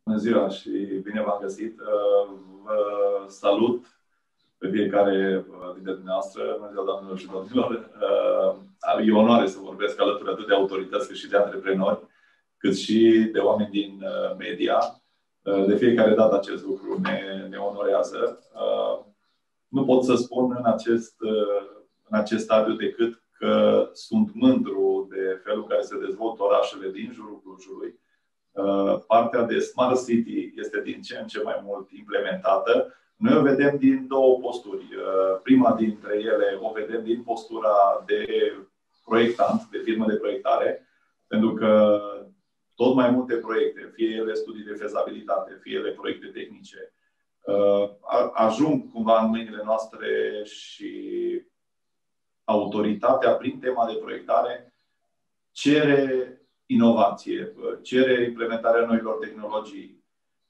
Bună ziua și bine v-am găsit. Vă salut pe fiecare dintre dumneavoastră. Bună ziua, doamnelor și domnilor. E o onoare să vorbesc alături atât de autorități cât și de antreprenori, cât și de oameni din media. De fiecare dată acest lucru ne onorează. Nu pot să spun în acest stadiu decât că sunt mândru de felul în care se dezvoltă orașele din jurul Clujului. Partea de Smart City este din ce în ce mai mult implementată. Noi o vedem din două posturi. Prima dintre ele o vedem din postura de proiectant, de firmă de proiectare, pentru că tot mai multe proiecte, fie ele studii de fezabilitate, fie ele proiecte tehnice, ajung cumva în mâinile noastre și autoritatea, prin tema de proiectare, cere inovație, cere implementarea noilor tehnologii,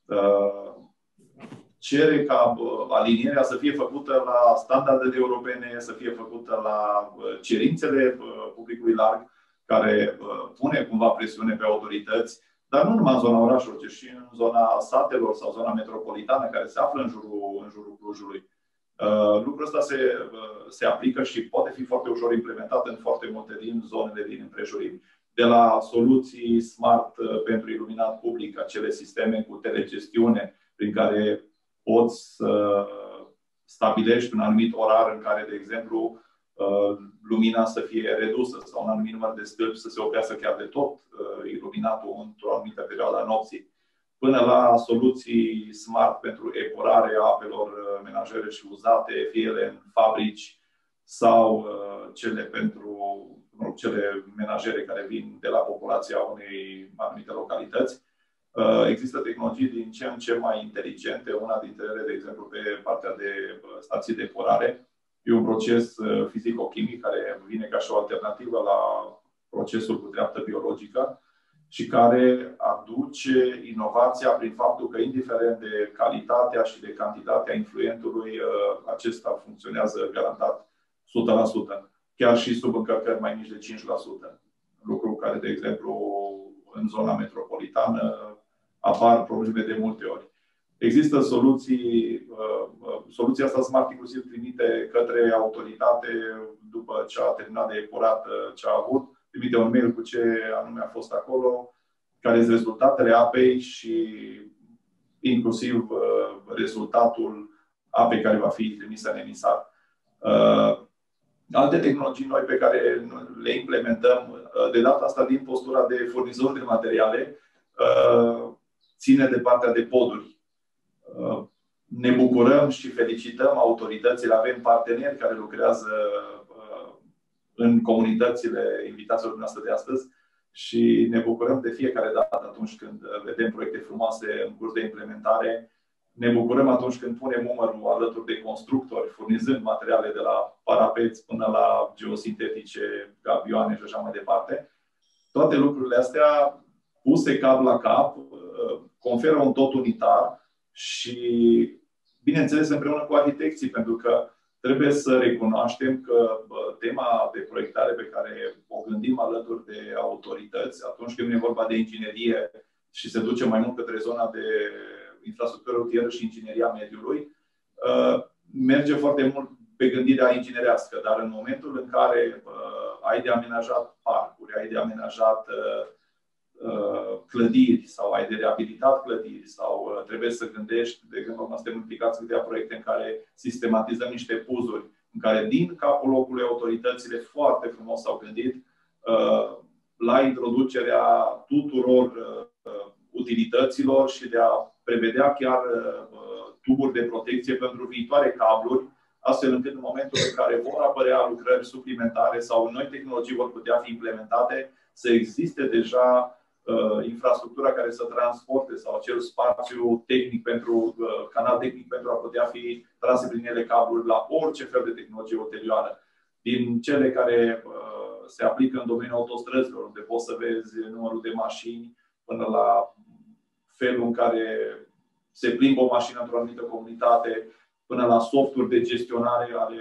cere ca alinierea să fie făcută la standardele europene, să fie făcută la cerințele publicului larg, care pune cumva presiune pe autorități, dar nu numai în zona orașelor, ci și în zona satelor sau zona metropolitană care se află în jurul Clujului. Lucrul ăsta se aplică și poate fi foarte ușor implementat în foarte multe din zonele din împrejurimi. De la soluții smart pentru iluminat public, acele sisteme cu telegestiune, prin care poți să stabilești un anumit orar în care, de exemplu, lumina să fie redusă sau un anumit număr de stâlpi să se oprească chiar de tot iluminatul într-o anumită perioadă a nopții, până la soluții smart pentru epurarea apelor menajere și uzate, fie ele în fabrici sau cele menajere care vin de la populația unei anumite localități. Există tehnologii din ce în ce mai inteligente. Una dintre ele, de exemplu, pe partea de stații de epurare. E un proces fizico-chimic care vine ca și o alternativă la procesul cu treaptă biologică și care aduce inovația prin faptul că, indiferent de calitatea și de cantitatea influentului, acesta funcționează garantat 100%. Chiar și sub încărcări mai mici de 5%. Lucru care, de exemplu, în zona metropolitană apar probleme de multe ori. Există soluții, soluția asta Smart inclusiv trimite către autoritate după ce a terminat de epurat ce a avut, trimite un mail cu ce anume a fost acolo, care sunt rezultatele apei și inclusiv rezultatul apei care va fi trimisă în emisar. Alte tehnologii noi pe care le implementăm, de data asta din postura de furnizor de materiale, ține de partea de poduri. Ne bucurăm și felicităm autoritățile, avem parteneri care lucrează în comunitățile invitaților noastre de astăzi și ne bucurăm de fiecare dată atunci când vedem proiecte frumoase în curs de implementare. Ne bucurăm atunci când punem umărul alături de constructori, furnizând materiale de la parapeți până la geosintetice, gabioane și așa mai departe. Toate lucrurile astea, puse cap la cap, conferă un tot unitar și, bineînțeles, împreună cu arhitecții, pentru că trebuie să recunoaștem că tema de proiectare pe care o gândim alături de autorități, atunci când e vorba de inginerie și se duce mai mult către zona de infrastructură rutieră și ingineria mediului, merge foarte mult pe gândirea inginerească, dar în momentul în care ai de amenajat parcuri, ai de amenajat clădiri sau ai de reabilitat clădiri sau trebuie să gândești, de exemplu, suntem implicați câteva proiecte în care sistematizăm niște puzuri, în care din capul locului autoritățile foarte frumos s-au gândit la introducerea tuturor utilităților și de a prevedea chiar tuburi de protecție pentru viitoare cabluri, astfel încât în momentul în care vor apărea lucrări suplimentare sau noi tehnologii vor putea fi implementate, să existe deja infrastructura care să transporte sau acel spațiu tehnic canal tehnic pentru a putea fi trase prin ele cabluri la orice fel de tehnologie ulterioară. Din cele care se aplică în domeniul autostrăzilor, unde poți să vezi numărul de mașini, până la felul în care se plimbă o mașină într-o anumită comunitate, până la softuri de gestionare ale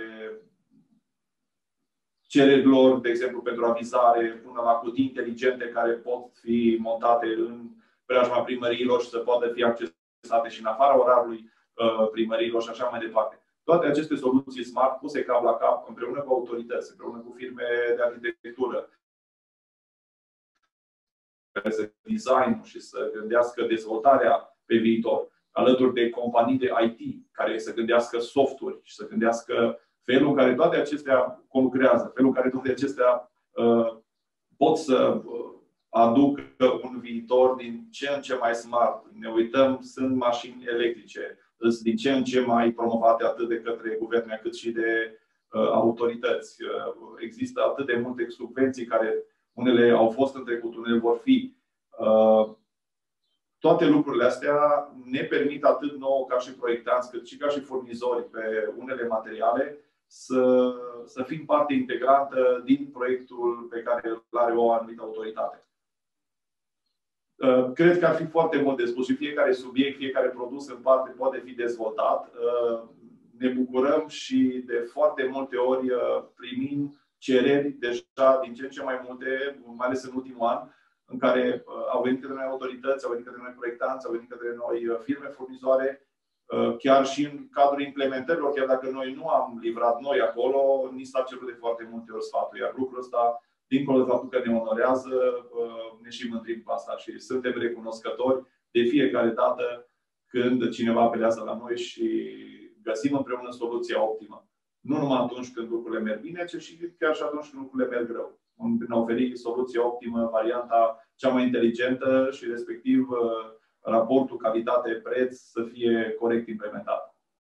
cererilor, de exemplu, pentru avizare, până la cutii inteligente care pot fi montate în preajma primăriilor și să poată fi accesate și în afara orarului primăriilor și așa mai departe. Toate aceste soluții smart puse cap la cap, împreună cu autorități, împreună cu firme de arhitectură, care să design și să gândească dezvoltarea pe viitor, alături de companii de IT, care să gândească softuri și să gândească felul în care toate acestea conlucrează, felul în care toate acestea pot să aducă un viitor din ce în ce mai smart. Ne uităm, sunt mașini electrice, sunt din ce în ce mai promovate atât de către guverne cât și de autorități. Există atât de multe subvenții care unele au fost în trecut, unele vor fi. Toate lucrurile astea ne permit atât nouă ca și proiectanți, cât și ca și furnizori pe unele materiale să fim parte integrantă din proiectul pe care îl are o anumită autoritate. Cred că ar fi foarte mult de spus și fiecare subiect, fiecare produs în parte poate fi dezvoltat. Ne bucurăm și de foarte multe ori primim cereri deja din ce în ce mai multe, mai ales în ultimul an, în care au venit către noi autorități, au venit către noi proiectanți, au venit către noi firme furnizoare, chiar și în cadrul implementărilor, chiar dacă noi nu am livrat noi acolo, ni s-a cerut de foarte multe ori sfatul. Iar lucrul ăsta, dincolo de faptul că ne onorează, ne și mândrim cu asta și suntem recunoscători de fiecare dată când cineva apelează la noi și găsim împreună soluția optimă. Nu numai atunci când lucrurile merg bine, ci și chiar și atunci când lucrurile merg rău. Când ne oferi soluția optimă, varianta cea mai inteligentă și respectiv raportul calitate-preț să fie corect implementat.